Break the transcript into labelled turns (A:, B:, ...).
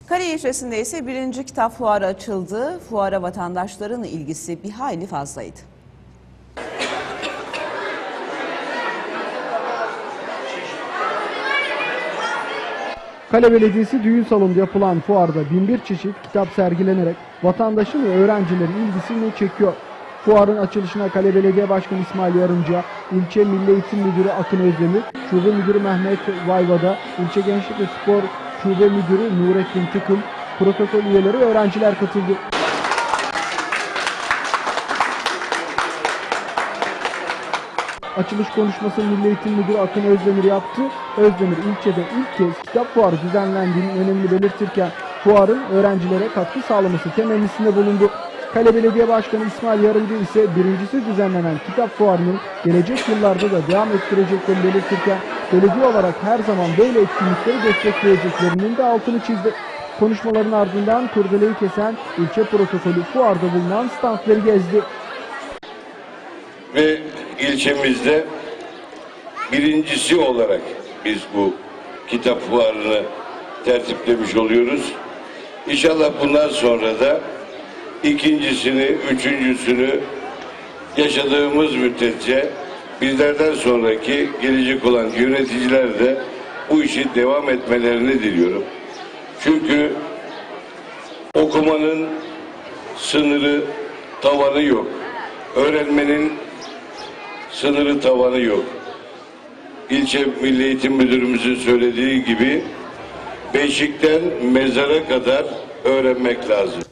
A: Kale ilçesinde ise 1. kitap fuarı açıldı. Fuara vatandaşların ilgisi bir hayli fazlaydı.
B: Kale Belediyesi düğün salonunda yapılan fuarda 1001 çeşit kitap sergilenerek vatandaşın ve öğrencilerin ilgisini çekiyor. Fuarın açılışına Kale Belediye Başkanı İsmail Yarımcı, İlçe Milli Eğitim Müdürü Akın Özdemir, Şube Müdürü Mehmet Vayvada, İlçe Gençlik ve Spor Şube Müdürü Nurettin Tıkım, protokol üyeleri ve öğrenciler katıldı. Açılış konuşmasını Milli Eğitim Müdürü Akın Özdemir yaptı. Özdemir ilçede ilk kez kitap fuarı düzenlendiğini önemli belirtirken fuarın öğrencilere katkı sağlaması temennisinde bulundu. Kale Belediye Başkanı İsmail Yarımcı ise birincisi düzenlenen kitap fuarının gelecek yıllarda da devam ettireceklerini belirtirken belediye olarak her zaman böyle etkinlikleri destekleyeceklerinin de altını çizdi. Konuşmaların ardından kurdeleyi kesen ilçe protokolü fuarda bulunan standları gezdi.
C: Ve ilçemizde birincisi olarak biz bu kitap fuarını tertiplemiş oluyoruz. İnşallah bundan sonra da ikincisini, üçüncüsünü yaşadığımız müddetçe bizlerden sonraki gelecek olan yöneticiler de bu işi devam etmelerini diliyorum. Çünkü okumanın sınırı, tavanı yok. Öğrenmenin sınırı, tavanı yok. İlçe Milli Eğitim Müdürümüzün söylediği gibi beşikten mezara kadar öğrenmek lazım.